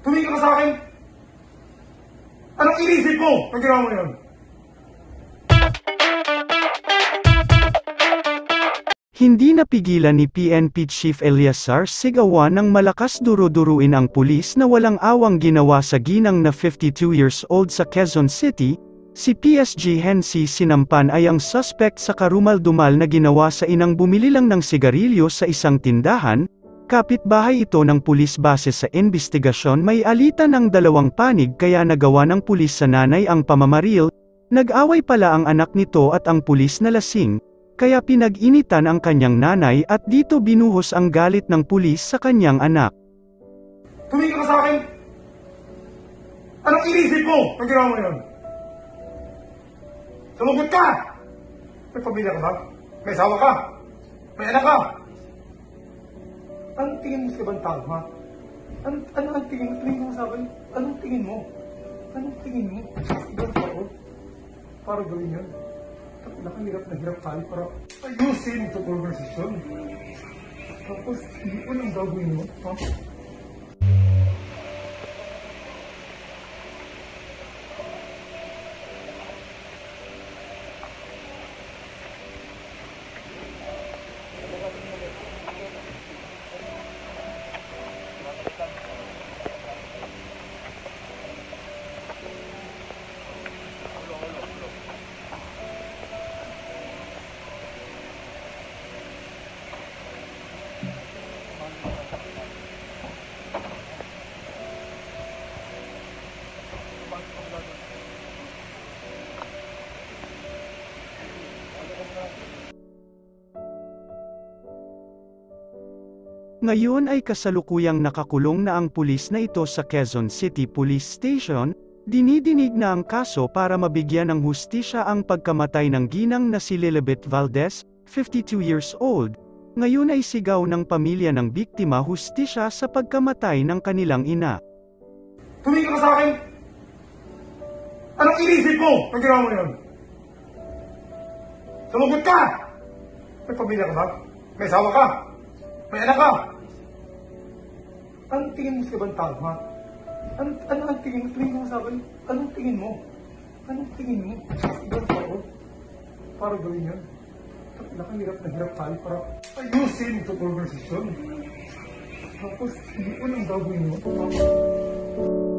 Tumingin ka sa akin! Anong inisip mo pag ginawa mo yun? Hindi napigilan ni PNP Chief Eleazar SINABON ng malakas duro-duruin ang pulis na walang awang ginawa sa ginang na 52 years old sa Quezon City. Si PSG Hensi sinampan ay ang suspect sa karumal-dumal na ginawa sa inang bumili lang ng sigarilyo sa isang tindahan. Kapitbahay ito ng pulis. Base sa investigasyon, may alitan ng dalawang panig kaya nagawa ng pulis sa nanay ang pamamaril. Nag-away pala ang anak nito at ang pulis na lasing, kaya pinag-initan ang kanyang nanay at dito binuhos ang galit ng pulis sa kanyang anak. Tumingin ka sa akin! Anong inisip mo pag ginawa mo yun? Sumugot ka! May pamilya ka ba? May asawa ka? May anak ka? Anong tingin mo sa ibang tao, ha? Ano ang tingin mo? Tingin mo sa akin? Anong tingin mo? Anong tingin mo? Ibang tao? Para gawin yan? Nakahirap na hirap tayo para ayusin ito conversation. Tapos, hindi ko lang gagawin mo, ha? Ngayon ay kasalukuyang nakakulong na ang pulis na ito sa Quezon City Police Station. Dinidinig na ang kaso para mabigyan ng hustisya ang pagkamatay ng ginang na si Lilibet Valdez, 52 years old. Ngayon ay sigaw ng pamilya ng biktima hustisya sa pagkamatay ng kanilang ina. Tumingin ka sa akin! Anong inisip mo pag ginawa mo yun? Sumugot ka! May pamilya ka ba? May asawa ka? May anak ka? Anong tingin mo sa ibang tao, ha? Ano ang tingin mo? Tingin mo sa akin? Anong tingin mo? Anong tingin mo? Ibang tao? Para gawin yan? Nakahirap na hirap tayo para ayusin ito conversation. Tapos, hindi ko lang gagawin mo.